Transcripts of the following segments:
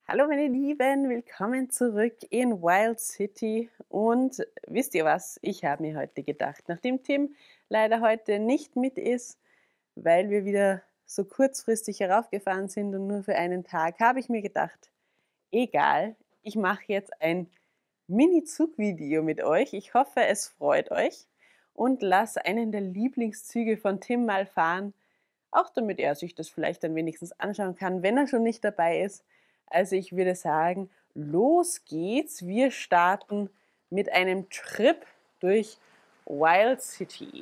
Hallo meine Lieben, willkommen zurück in Wild City. Und wisst ihr was? Ich habe mir heute gedacht, nachdem Tim leider heute nicht mit ist, weil wir wieder so kurzfristig heraufgefahren sind und nur für einen Tag, habe ich mir gedacht, egal, ich mache jetzt ein Mini-Zugvideo mit euch. Ich hoffe, es freut euch und lasse einen der Lieblingszüge von Tim mal fahren, auch damit er sich das vielleicht dann wenigstens anschauen kann, wenn er schon nicht dabei ist. Also ich würde sagen, los geht's. Wir starten mit einem Trip durch Wild City.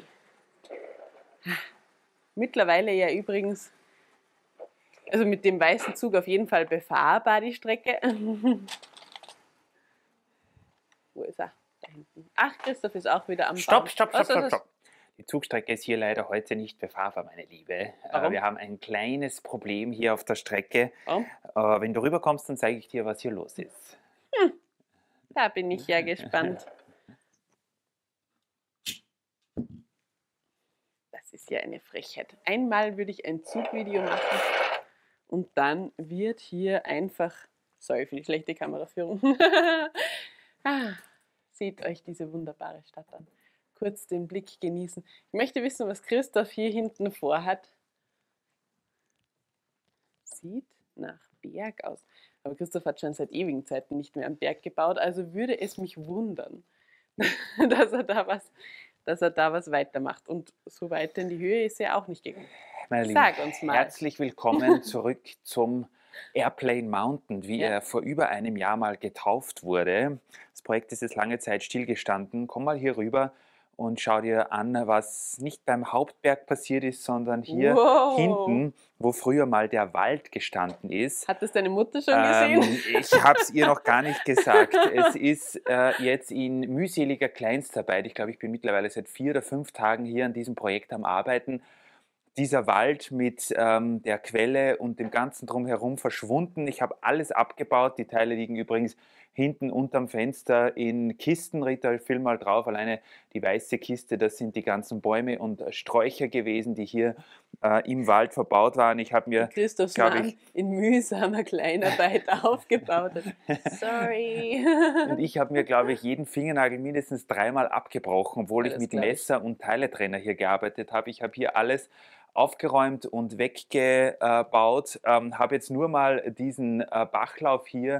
Mittlerweile ja übrigens, also mit dem weißen Zug auf jeden Fall befahrbar die Strecke. Wo ist er? Da hinten. Ach, Christoph ist auch wieder am Stopp, Baum. stopp, stopp, Also, stopp, stopp. Die Zugstrecke ist hier leider heute nicht befahrbar, meine Liebe. Warum? Wir haben ein kleines Problem hier auf der Strecke. Warum? Wenn du rüberkommst, dann zeige ich dir, was hier los ist. Da bin ich ja gespannt. Das ist ja eine Frechheit. Einmal würde ich ein Zugvideo machen und dann wird hier einfach, sorry für die schlechte Kameraführung, seht euch diese wunderbare Stadt an. Kurz den Blick genießen. Ich möchte wissen, was Christoph hier hinten vorhat. Sieht nach Berg aus. Aber Christoph hat schon seit ewigen Zeiten nicht mehr am Berg gebaut, also würde es mich wundern, dass er da was weitermacht. Und so weiter in die Höhe ist er auch nicht gegangen. Meine Sag Lieben, uns mal. herzlich willkommen zurück zum Airplane Mountain, wie Ja. er vor über einem Jahr mal getauft wurde. Das Projekt ist jetzt lange Zeit stillgestanden. Komm mal hier rüber und schau dir an, was nicht beim Hauptberg passiert ist, sondern hier Wow. hinten, wo früher mal der Wald gestanden ist. Hat das deine Mutter schon gesehen? Ich habe es ihr noch gar nicht gesagt. Es ist jetzt in mühseliger Kleinstarbeit. Ich glaube, ich bin mittlerweile seit 4 oder 5 Tagen hier an diesem Projekt am Arbeiten. Dieser Wald mit der Quelle und dem Ganzen drumherum verschwunden. Ich habe alles abgebaut. Die Teile liegen übrigens hinten unterm Fenster in Kisten. Rita, film mal drauf. Alleine die weiße Kiste, das sind die ganzen Bäume und Sträucher gewesen, die hier im Wald verbaut waren. Ich habe mir, Christophs glaube Mann ich, in mühsamer Kleinarbeit aufgebaut hat. Sorry. und ich habe mir, glaube ich, jeden Fingernagel mindestens 3-mal abgebrochen, obwohl Ja, ich das mit glaub ich. Messer und Teiletrenner hier gearbeitet habe. Ich habe hier alles aufgeräumt und weggebaut, habe jetzt nur mal diesen Bachlauf hier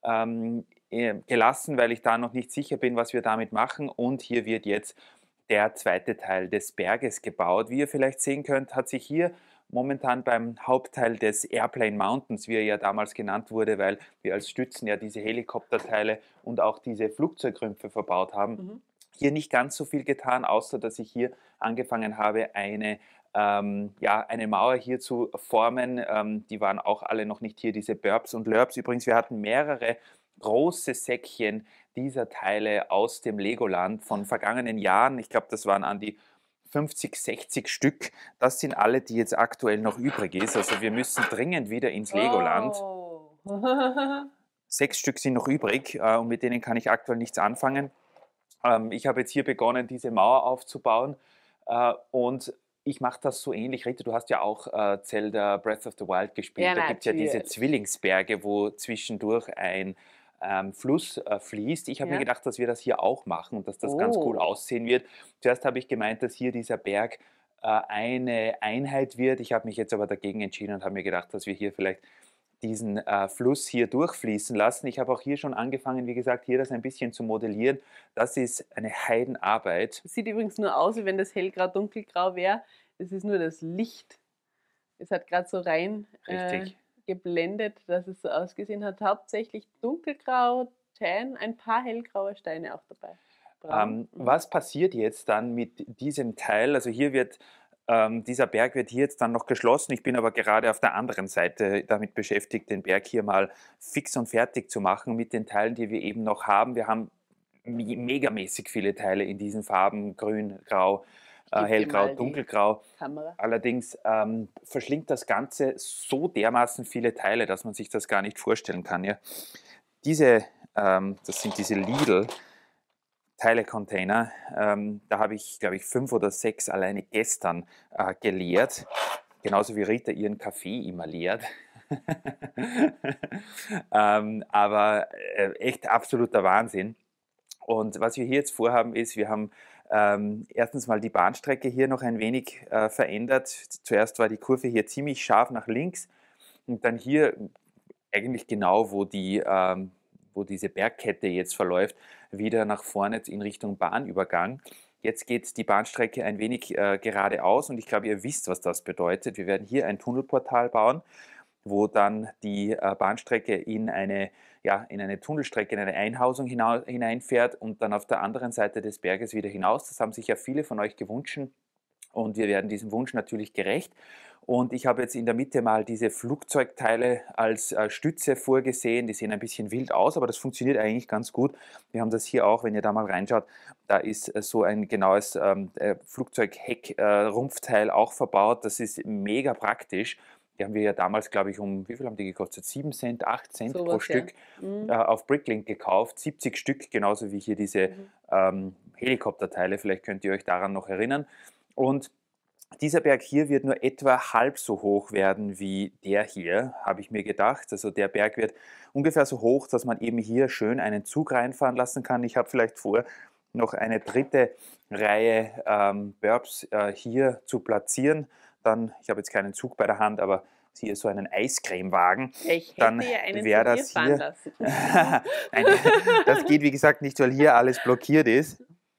gelassen, weil ich da noch nicht sicher bin, was wir damit machen. Und hier wird jetzt der zweite Teil des Berges gebaut. Wie ihr vielleicht sehen könnt, hat sich hier momentan beim Hauptteil des Airplane Mountains, wie er ja damals genannt wurde, weil wir als Stützen ja diese Helikopterteile und auch diese Flugzeugrümpfe verbaut haben, hier nicht ganz so viel getan, außer dass ich hier angefangen habe, eine Mauer hier zu formen. Die waren auch alle noch nicht hier, diese Burbs und Lurbs. Übrigens, wir hatten mehrere große Säckchen dieser Teile aus dem Legoland von vergangenen Jahren. Ich glaube, das waren an die 50, 60 Stück. Das sind alle, die jetzt aktuell noch übrig ist. Also wir müssen dringend wieder ins Legoland. Oh. 6 Stück sind noch übrig und mit denen kann ich aktuell nichts anfangen. Ich habe jetzt hier begonnen, diese Mauer aufzubauen und ich mache das so ähnlich. Rita, du hast ja auch Zelda Breath of the Wild gespielt. Ja, Da gibt es ja diese natürlich. Zwillingsberge, wo zwischendurch ein Fluss fließt. Ich habe mir Ja. gedacht, dass wir das hier auch machen und dass das ganz cool Oh. aussehen wird. Zuerst habe ich gemeint, dass hier dieser Berg eine Einheit wird. Ich habe mich jetzt aber dagegen entschieden und habe mir gedacht, dass wir hier vielleicht diesen Fluss hier durchfließen lassen. Ich habe auch hier schon angefangen, wie gesagt, hier das ein bisschen zu modellieren. Das ist eine Heidenarbeit. Es sieht übrigens nur aus, wie wenn das hellgrau dunkelgrau wäre. Es ist nur das Licht. Es hat gerade so rein Richtig. geblendet, dass es so ausgesehen hat. Hauptsächlich dunkelgrau, tan, ein paar hellgraue Steine auch dabei. Braun. Was passiert jetzt dann mit diesem Teil? Also hier wird dieser Berg wird hier jetzt dann noch geschlossen. Ich bin aber gerade auf der anderen Seite damit beschäftigt, den Berg hier mal fix und fertig zu machen mit den Teilen, die wir eben noch haben. Wir haben megamäßig viele Teile in diesen Farben, grün, grau, Gib dir hellgrau, mal die dunkelgrau. Kamera. Allerdings verschlingt das Ganze so dermaßen viele Teile, dass man sich das gar nicht vorstellen kann. Ja? Das sind diese Lidl Teile-Container. Da habe ich, glaube ich, 5 oder 6 alleine gestern geleert. Genauso wie Rita ihren Kaffee immer leert. Aber echt absoluter Wahnsinn. Und was wir hier jetzt vorhaben, ist, wir haben erstens mal die Bahnstrecke hier noch ein wenig verändert. Zuerst war die Kurve hier ziemlich scharf nach links und dann hier eigentlich genau, wo diese Bergkette jetzt verläuft, wieder nach vorne in Richtung Bahnübergang. Jetzt geht die Bahnstrecke ein wenig geradeaus und ich glaube, ihr wisst, was das bedeutet. Wir werden hier ein Tunnelportal bauen, wo dann die Bahnstrecke in eine Tunnelstrecke, in eine Einhausung hineinfährt und dann auf der anderen Seite des Berges wieder hinaus. Das haben sich ja viele von euch gewünscht und wir werden diesem Wunsch natürlich gerecht. Und ich habe jetzt in der Mitte mal diese Flugzeugteile als Stütze vorgesehen. Die sehen ein bisschen wild aus, aber das funktioniert eigentlich ganz gut. Wir haben das hier auch, wenn ihr da mal reinschaut, da ist so ein genaues Flugzeugheck-Rumpfteil auch verbaut. Das ist mega praktisch. Die haben wir ja damals, glaube ich, wie viel haben die gekostet? 7 Cent, 8 Cent So pro was, ja. Stück auf Bricklink gekauft. 70 Stück, genauso wie hier diese Helikopterteile. Vielleicht könnt ihr euch daran noch erinnern. Und dieser Berg hier wird nur etwa halb so hoch werden wie der hier, habe ich mir gedacht. Also der Berg wird ungefähr so hoch, dass man eben hier schön einen Zug reinfahren lassen kann. Ich habe vielleicht vor, noch eine dritte Reihe Burbs hier zu platzieren. Dann, ich habe jetzt keinen Zug bei der Hand, aber hier so einen Eiscremewagen. Ich hätte Dann ja einen wäre zu dir das fahren hier. lassen. Nein, das geht wie gesagt nicht, weil hier alles blockiert ist.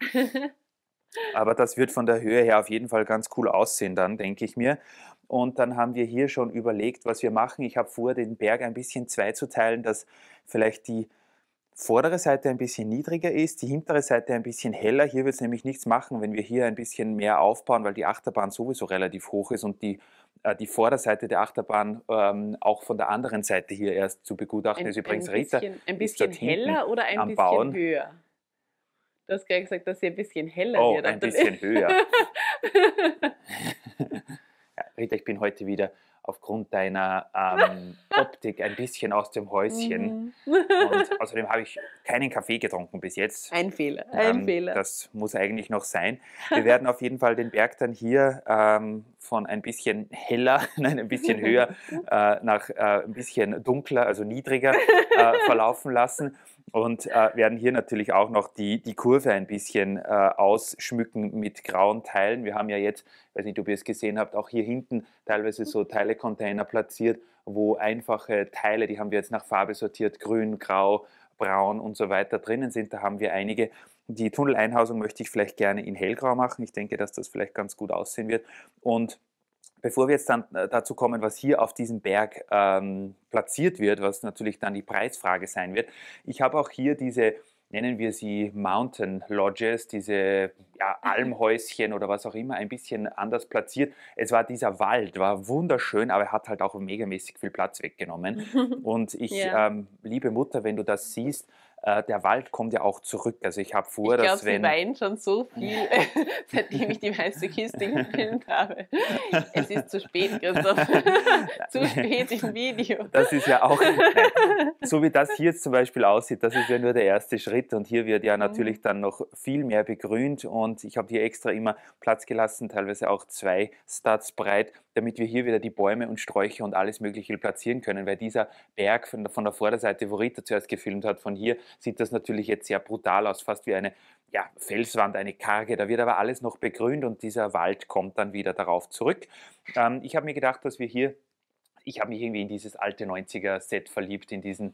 Aber das wird von der Höhe her auf jeden Fall ganz cool aussehen dann, denke ich mir. Und dann haben wir hier schon überlegt, was wir machen. Ich habe vor, den Berg ein bisschen zweizuteilen, dass vielleicht die vordere Seite ein bisschen niedriger ist, die hintere Seite ein bisschen heller. Hier wird es nämlich nichts machen, wenn wir hier ein bisschen mehr aufbauen, weil die Achterbahn sowieso relativ hoch ist und die Vorderseite der Achterbahn auch von der anderen Seite hier erst zu begutachten ist. Übrigens, Rita Ein ist bisschen dort hinten heller oder ein am bisschen Bauen. höher? Du hast gerade gesagt, dass sie ein bisschen heller Oh, wird. ein bisschen höher. Ja, Rita, ich bin heute wieder aufgrund deiner Optik ein bisschen aus dem Häuschen. Und außerdem habe ich keinen Kaffee getrunken bis jetzt. Ein Fehler, ein Fehler. Das muss eigentlich noch sein. Wir werden auf jeden Fall den Berg dann hier von ein bisschen heller, nein, ein bisschen höher nach ein bisschen dunkler, also niedriger verlaufen lassen. Und werden hier natürlich auch noch die Kurve ein bisschen ausschmücken mit grauen Teilen. Wir haben ja jetzt, ich weiß nicht, ob ihr es gesehen habt, auch hier hinten teilweise so Teilecontainer platziert, wo einfache Teile, die haben wir jetzt nach Farbe sortiert, grün, grau, braun und so weiter drinnen sind. Da haben wir einige. Die Tunneleinhausung möchte ich vielleicht gerne in hellgrau machen. Ich denke, dass das vielleicht ganz gut aussehen wird. Und bevor wir jetzt dann dazu kommen, was hier auf diesem Berg platziert wird, was natürlich dann die Preisfrage sein wird, ich habe auch hier diese, nennen wir sie Mountain Lodges, diese Almhäuschen oder was auch immer, ein bisschen anders platziert. Es war dieser Wald, war wunderschön, aber er hat halt auch megamäßig viel Platz weggenommen. Und ich, Ja. liebe Mutter, wenn du das siehst, der Wald kommt ja auch zurück. Also ich habe vor, Ich glaube, dass sie wenn... weint schon so viel, seitdem ich die weiße Kiste gefilmt habe. Es ist zu spät, Christoph. Zu spät im Video. Das ist ja auch, nein, so wie das hier jetzt zum Beispiel aussieht, das ist ja nur der erste Schritt und hier wird ja natürlich dann noch viel mehr begrünt und ich habe hier extra immer Platz gelassen, teilweise auch 2 Studs breit, damit wir hier wieder die Bäume und Sträucher und alles Mögliche platzieren können, weil dieser Berg von der Vorderseite, wo Rita zuerst gefilmt hat, von hier sieht das natürlich jetzt sehr brutal aus, fast wie eine Felswand, eine karge, da wird aber alles noch begrünt und dieser Wald kommt dann wieder darauf zurück. Ich habe mir gedacht, dass wir hier ich habe mich irgendwie in dieses alte 90er-Set verliebt, in diesen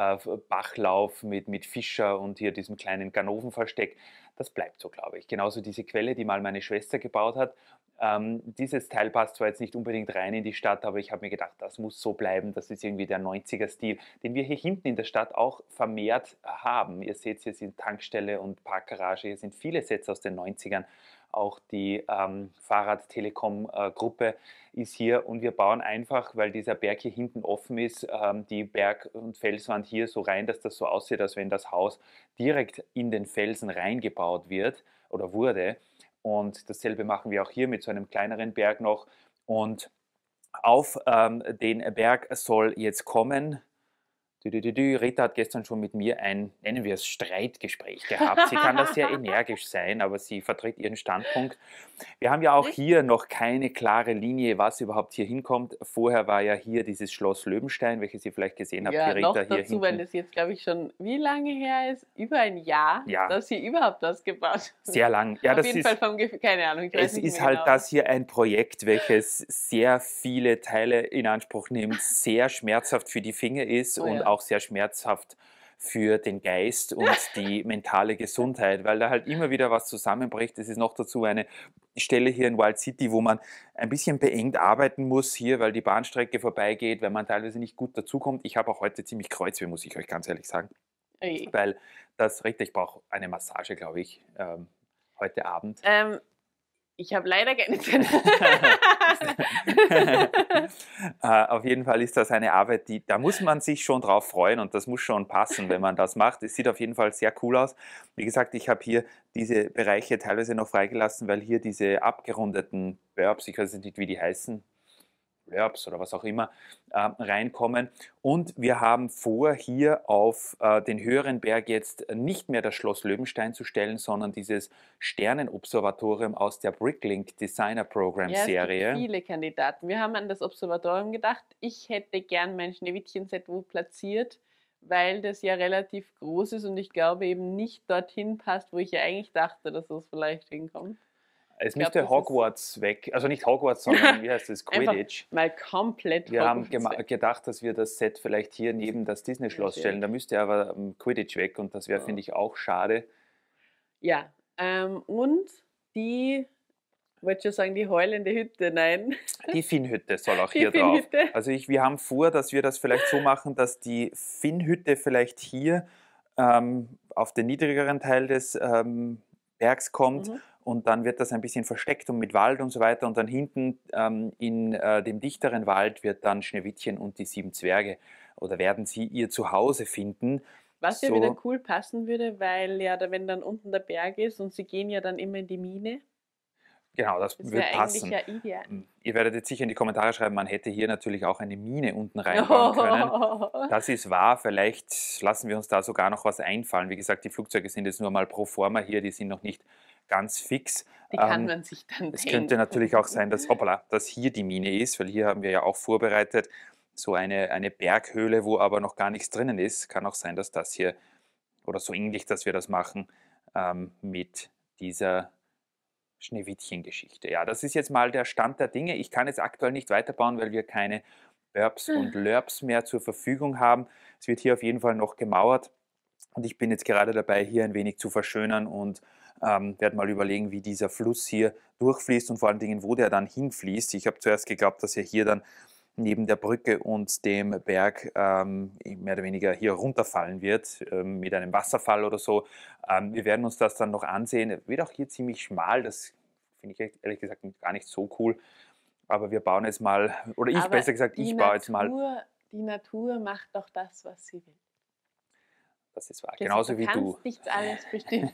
Bachlauf mit Fischer und hier diesem kleinen Ganovenversteck. Das bleibt so, glaube ich. Genauso diese Quelle, die mal meine Schwester gebaut hat. Dieses Teil passt zwar jetzt nicht unbedingt rein in die Stadt, aber ich habe mir gedacht, das muss so bleiben. Das ist irgendwie der 90er-Stil, den wir hier hinten in der Stadt auch vermehrt haben. Ihr seht, hier sind Tankstelle und Parkgarage, hier sind viele Sets aus den 90ern. Auch die Fahrrad-Telekom-Gruppe ist hier und wir bauen einfach, weil dieser Berg hier hinten offen ist, die Berg- und Felswand hier so rein, dass das so aussieht, als wenn das Haus direkt in den Felsen reingebaut wird oder wurde. Und dasselbe machen wir auch hier mit so einem kleineren Berg noch. Und auf den Berg soll jetzt kommen Rita hat gestern schon mit mir ein, nennen wir es, Streitgespräch gehabt. Sie kann da sehr energisch sein, aber sie vertritt ihren Standpunkt. Wir haben ja auch Richtig? hier noch keine klare Linie, was überhaupt hier hinkommt. Vorher war ja hier dieses Schloss Löwenstein, welches ihr vielleicht gesehen habt, die Ja, Rita noch hier dazu, weil hinten. das jetzt, glaube ich, schon wie lange her ist? Über ein Jahr, Ja, dass hier überhaupt was gebaut wird. sehr lang. Ja, Auf das jeden Fall ist, vom Gefühl, keine Ahnung, ich weiß es nicht ist mehr halt genau. das hier ein Projekt, welches sehr viele Teile in Anspruch nimmt, sehr schmerzhaft für die Finger ist Oh und ja. auch sehr schmerzhaft für den Geist und die mentale Gesundheit, weil da halt immer wieder was zusammenbricht. Es ist noch dazu eine Stelle hier in Wild City, wo man ein bisschen beengt arbeiten muss hier, weil die Bahnstrecke vorbeigeht, weil man teilweise nicht gut dazukommt. Ich habe auch heute ziemlich Kreuzweh, muss ich euch ganz ehrlich sagen, Oje. weil das richtig, ich brauche eine Massage, glaube ich, heute Abend. Ich habe leider keine Zeit. Auf jeden Fall ist das eine Arbeit, da muss man sich schon drauf freuen und das muss schon passen, wenn man das macht. Es sieht auf jeden Fall sehr cool aus. Wie gesagt, ich habe hier diese Bereiche teilweise noch freigelassen, weil hier diese abgerundeten Burbs, ich weiß nicht, wie die heißen, Blurbs oder was auch immer, reinkommen. Und wir haben vor, hier auf den höheren Berg jetzt nicht mehr das Schloss Löwenstein zu stellen, sondern dieses Sternenobservatorium aus der Bricklink Designer Program Ja, es gibt Serie. viele Kandidaten. Wir haben an das Observatorium gedacht. Ich hätte gern mein Schneewittchen-Set wo platziert, weil das ja relativ groß ist und ich glaube eben nicht dorthin passt, wo ich ja eigentlich dachte, dass es vielleicht hinkommt. Es glaub, müsste das ist- Hogwarts weg, also nicht Hogwarts, sondern wie heißt es, Einfach Quidditch. mal komplett Wir haben Hogwarts weg. gedacht, dass wir das Set vielleicht hier neben das Disney-Schloss Ja, stellen. Da müsste aber Quidditch weg und das wäre, Ja. finde ich, auch schade. Ja, und die, wollte schon sagen, die heulende Hütte, nein. Die Finnhütte soll auch Die hier drauf. Finnhütte. Also wir haben vor, dass wir das vielleicht so machen, dass die Finnhütte vielleicht hier auf den niedrigeren Teil des Bergs kommt Mhm. und dann wird das ein bisschen versteckt und mit Wald und so weiter und dann hinten in dem dichteren Wald wird dann Schneewittchen und die 7 Zwerge oder werden sie ihr Zuhause finden. Was ja So. wieder cool passen würde, weil ja, wenn dann unten der Berg ist und sie gehen ja dann immer in die Mine, Genau, das das wird wäre eigentlich passen. ja ideal. Ihr werdet jetzt sicher in die Kommentare schreiben, man hätte hier natürlich auch eine Mine unten reinbauen können. Das ist wahr, vielleicht lassen wir uns da sogar noch was einfallen. Wie gesagt, die Flugzeuge sind jetzt nur mal pro forma hier, die sind noch nicht ganz fix. Die kann man sich dann Es denken. könnte natürlich auch sein, dass hier die Mine ist, weil hier haben wir ja auch vorbereitet so eine Berghöhle, wo aber noch gar nichts drinnen ist. Kann auch sein, dass das hier oder so ähnlich, dass wir das machen mit dieser Schneewittchen-Geschichte. Ja, das ist jetzt mal der Stand der Dinge. Ich kann jetzt aktuell nicht weiterbauen, weil wir keine Burbs und Lurbs mehr zur Verfügung haben. Es wird hier auf jeden Fall noch gemauert und ich bin jetzt gerade dabei, hier ein wenig zu verschönern und werde mal überlegen, wie dieser Fluss hier durchfließt und vor allen Dingen, wo der dann hinfließt. Ich habe zuerst geglaubt, dass er hier dann neben der Brücke und dem Berg mehr oder weniger hier runterfallen wird, mit einem Wasserfall oder so. Wir werden uns das dann noch ansehen. Wird auch hier ziemlich schmal, das finde ich ehrlich gesagt gar nicht so cool. Aber wir bauen jetzt mal, oder ich Aber besser gesagt, die ich baue jetzt mal. Die Natur macht doch das, was sie will. Das ist wahr, Christoph, genauso wie du. kannst nichts alles bestimmen.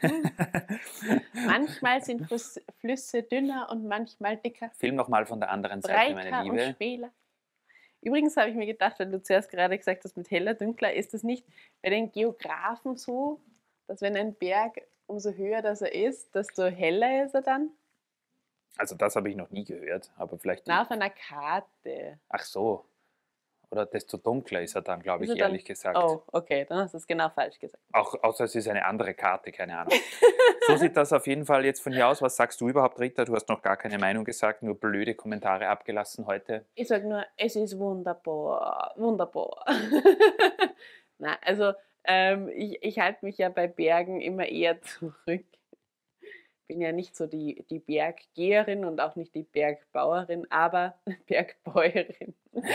Manchmal sind Flüsse dünner und manchmal dicker, Film nochmal von der anderen Seite, meine breiter und Liebe. schmäler. Übrigens habe ich mir gedacht, weil du zuerst gerade gesagt hast, mit heller, dunkler, ist das nicht bei den Geografen so, dass wenn ein Berg, umso höher das er ist, desto heller ist er dann? Also das habe ich noch nie gehört, aber vielleicht. Na, auf einer Karte. Ach so. Oder desto dunkler ist er dann, glaube Ist ich, er dann- ehrlich gesagt. Oh, okay, dann hast du es genau falsch gesagt. Auch, außer es ist eine andere Karte, keine Ahnung. So sieht das auf jeden Fall jetzt von hier aus. Was sagst du überhaupt, Rita? Du hast noch gar keine Meinung gesagt, nur blöde Kommentare abgelassen heute. Ich sage nur, es ist wunderbar, wunderbar. Na, also ich halte mich ja bei Bergen immer eher zurück. Bin ja nicht so die Berggeherin und auch nicht die Bergbauerin, aber Bergbäuerin.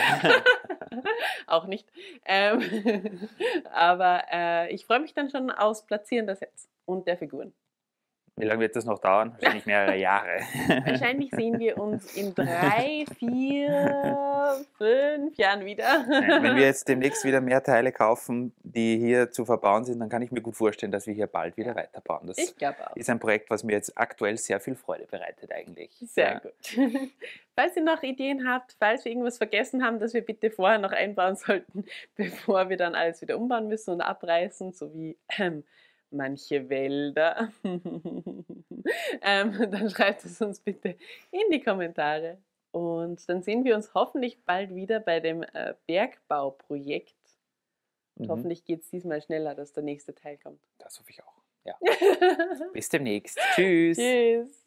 Auch nicht. Aber ich freue mich dann schon aufs Platzieren der Sets und der Figuren. Wie lange wird das noch dauern? Wahrscheinlich mehrere Jahre. Wahrscheinlich sehen wir uns in 3, 4, 5 Jahren wieder. Wenn wir jetzt demnächst wieder mehr Teile kaufen, die hier zu verbauen sind, dann kann ich mir gut vorstellen, dass wir hier bald wieder weiterbauen. Das Ich glaube auch. ist ein Projekt, was mir jetzt aktuell sehr viel Freude bereitet eigentlich. Sehr gut. Falls ihr noch Ideen habt, falls wir irgendwas vergessen haben, das wir bitte vorher noch einbauen sollten, bevor wir dann alles wieder umbauen müssen und abreißen, so wie manche Wälder, dann schreibt es uns bitte in die Kommentare. Und dann sehen wir uns hoffentlich bald wieder bei dem Bergbauprojekt. Und hoffentlich geht es diesmal schneller, dass der nächste Teil kommt. Das hoffe ich auch. Ja. Bis demnächst. Tschüss. Tschüss.